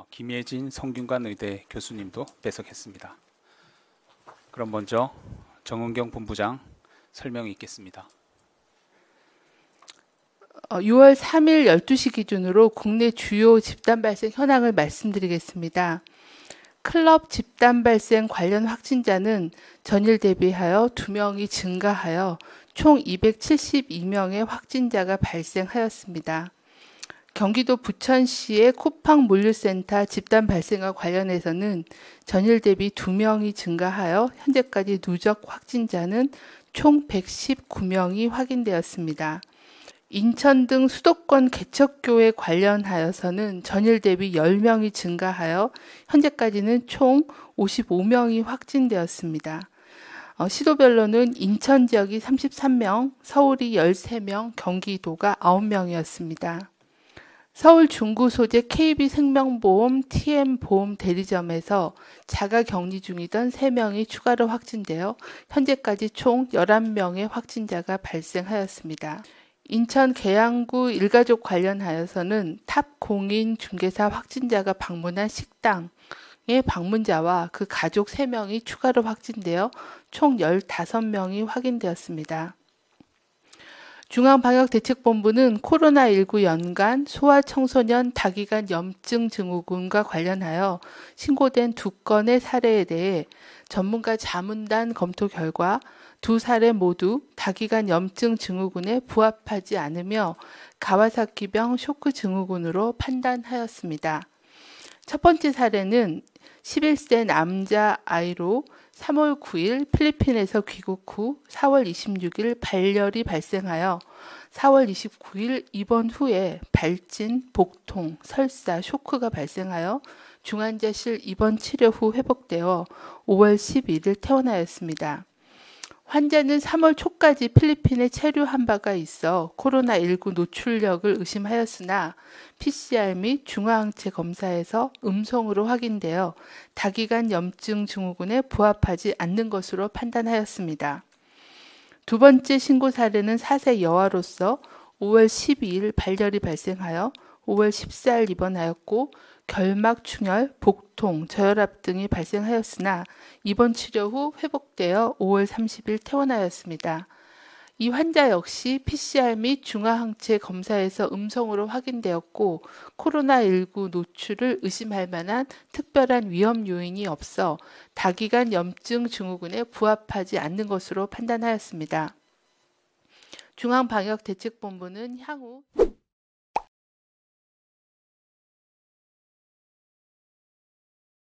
김예진 성균관 의대 교수님도 배석했습니다. 그럼 먼저 정은경 본부장 설명이 있겠습니다. 6월 3일 12시 기준으로 국내 주요 집단 발생 현황을 말씀드리겠습니다. 클럽 집단 발생 관련 확진자는 전일 대비하여 2명이 증가하여 총 272명의 확진자가 발생하였습니다. 경기도 부천시의 쿠팡 물류센터 집단 발생과 관련해서는 전일 대비 2명이 증가하여 현재까지 누적 확진자는 총 119명이 확인되었습니다. 인천 등 수도권 개척교회 관련하여서는 전일 대비 10명이 증가하여 현재까지는 총 55명이 확진되었습니다. 시도별로는 인천 지역이 33명, 서울이 13명, 경기도가 9명이었습니다. 서울 중구 소재 KB생명보험 TM보험 대리점에서 자가 격리 중이던 3명이 추가로 확진되어 현재까지 총 11명의 확진자가 발생하였습니다. 인천 계양구 일가족 관련하여서는 탑 공인 중개사 확진자가 방문한 식당의 방문자와 그 가족 3명이 추가로 확진되어 총 15명이 확인되었습니다. 중앙방역대책본부는 코로나19 연간 소아청소년 다기간 염증 증후군과 관련하여 신고된 2건의 사례에 대해 전문가 자문단 검토 결과 2사례 모두 다기간 염증 증후군에 부합하지 않으며 가와사키병 쇼크 증후군으로 판단하였습니다. 첫 번째 사례는 11세 남자 아이로 3월 9일 필리핀에서 귀국 후 4월 26일 발열이 발생하여 4월 29일 입원 후에 발진, 복통, 설사, 쇼크가 발생하여 중환자실 입원 치료 후 회복되어 5월 11일 퇴원하였습니다. 환자는 3월 초까지 필리핀에 체류한 바가 있어 코로나19 노출력을 의심하였으나 PCR 및 중화항체 검사에서 음성으로 확인되어 다기간 염증 증후군에 부합하지 않는 것으로 판단하였습니다. 두 번째 신고 사례는 4세 여아로서 5월 12일 발열이 발생하여 5월 14일 입원하였고 결막 충혈, 복통, 저혈압 등이 발생하였으나 입원 치료 후 회복되어 5월 30일 퇴원하였습니다. 이 환자 역시 PCR 및 중화항체 검사에서 음성으로 확인되었고 코로나19 노출을 의심할 만한 특별한 위험 요인이 없어 다기간 염증 증후군에 부합하지 않는 것으로 판단하였습니다. 중앙방역대책본부는 향후